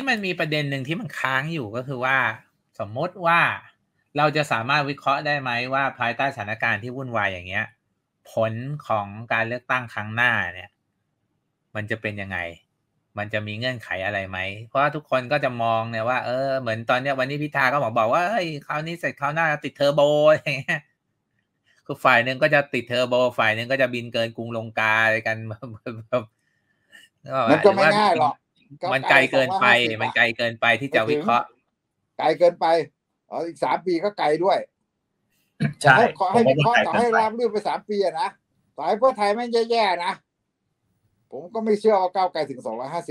ที่มันมีประเด็นหนึ่งที่มันค้างอยู่ก็คือว่าสมมติว่าเราจะสามารถวิเคราะห์ได้ไหมว่าภายใต้สถานการณ์ที่วุ่นวายอย่างเงี้ยผลของการเลือกตั้งครั้งหน้าเนี่ยมันจะเป็นยังไงมันจะมีเงื่อนไขอะไรไหมเพราะว่าทุกคนก็จะมองเนี่ยว่าเหมือนตอนเนี้ยวันนี้พิธาก็บอกว่าเฮ้ยคราวนี้เสร็จคราวหน้าติดเทอร์โบอะไรเงี้ยคือฝ่ายหนึ่งก็จะติดเทอร์โบฝ่ายหนึ่งก็จะบินเกินกรุงลงกาอะไรกันมันก็ไม่ง่ายหรอกมันไกลเกินไปมันไกลเกินไปที่จะวิเคราะห์ไกลเกินไปอีก3 ปีก็ไกลด้วยใช่ขอให้วิเคราะห์ต่อให้ราบรื่นไป3 ปีนะต่อให้เพื่อไทยไม่แย่ๆนะผมก็ไม่เชื่อว่าก้าวไกลถึง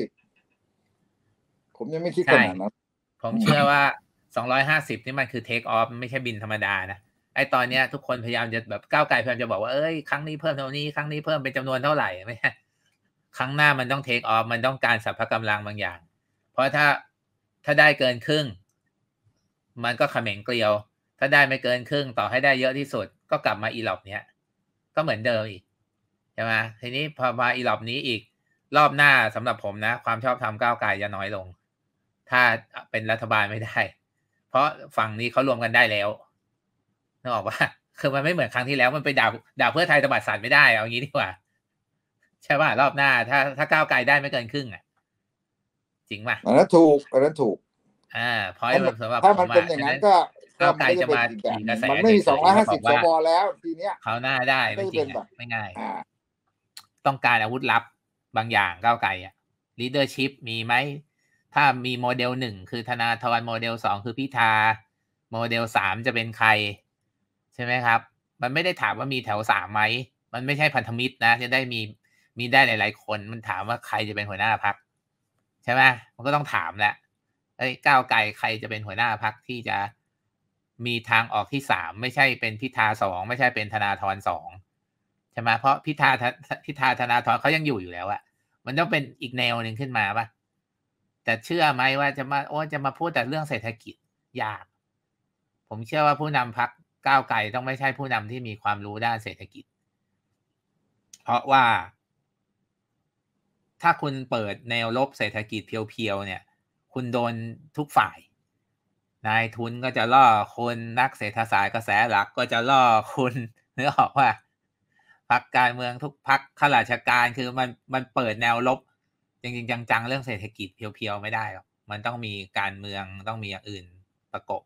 250ผมยังไม่คิดขนาดนั้นผมเชื่อว่า250นี่มันคือเทคออฟไม่ใช่บินธรรมดานะไอ้ตอนเนี้ยทุกคนพยายามจะแบบก้าวไกลพยายามจะบอกว่าครั้งนี้เพิ่มเท่านี้ครั้งนี้เพิ่มเป็นจำนวนเท่าไหร่ไม่ใช่ครั้งหน้ามันต้องเทคออฟมันต้องการสรรพกำลังบางอย่างเพราะถ้าได้เกินครึ่งมันก็เขม่งเกลียวถ้าได้ไม่เกินครึ่งต่อให้ได้เยอะที่สุดก็กลับมาอีหลอบเนี้ยก็เหมือนเดิมอีกใช่ไหมทีนี้พอมาอีหลอบนี้อีกรอบหน้าสำหรับผมนะความชอบธรรมก้าวไกลจะน้อยลงถ้าเป็นรัฐบาลไม่ได้เพราะฝั่งนี้เขารวมกันได้แล้วนึกออกว่าคือมันไม่เหมือนครั้งที่แล้วมันไปด่าเพื่อไทยตบัดสัตว์ไม่ได้เอางี้ดีกว่าใช่ป่ะรอบหน้าถ้าก้าวไกลได้ไม่เกินครึ่งอ่ะจริงป่ะอันนั้นถูกเพราะสำหรับถ้ามันเป็นอย่างนั้นก็ก้าวไกลจะมาถีกระแสมันไม่มี250 สวแล้วทีเนี้ยเขาหน้าได้ไม่จริงไม่ง่ายต้องการอาวุธลับบางอย่างก้าวไกลอ่ะ leadership มีไหมถ้ามีโมเดล1คือธนาธรโมเดล2คือพิธาโมเดล3จะเป็นใครใช่ไหมครับมันไม่ได้ถามว่ามีแถว3ไหมมันไม่ใช่พันธมิตรนะจะได้มีได้หลายๆคนมันถามว่าใครจะเป็นหัวหน้าพรรคใช่ไหมมันก็ต้องถามแหละก้าวไกลใครจะเป็นหัวหน้าพรรคที่จะมีทางออกที่3ไม่ใช่เป็นพิธา2ไม่ใช่เป็นธนาธร2ใช่ไหมเพราะพิธาธนาธรเขายังอยู่แล้วอะมันต้องเป็นอีกแนวหนึ่งขึ้นมาป่ะแต่เชื่อไหมว่าจะมาพูดแต่เรื่องเศรษฐกิจยากผมเชื่อว่าผู้นำพรรคก้าวไกลต้องไม่ใช่ผู้นำที่มีความรู้ด้านเศรษฐกิจเพราะว่าถ้าคุณเปิดแนวรบเศรษฐกิจเพียวๆเนี่ยคุณโดนทุกฝ่ายนายทุนก็จะล่อคนนักเศรษฐศาสตร์กระแสหลักก็จะล่อคุณนึกออกว่าพรรคการเมืองทุกพรรคข้าราชการคือมันเปิดแนวรบจริงๆจังๆเรื่องเศรษฐกิจเพียวๆไม่ได้หรอกมันต้องมีการเมืองต้องมีอย่างอื่นประกบ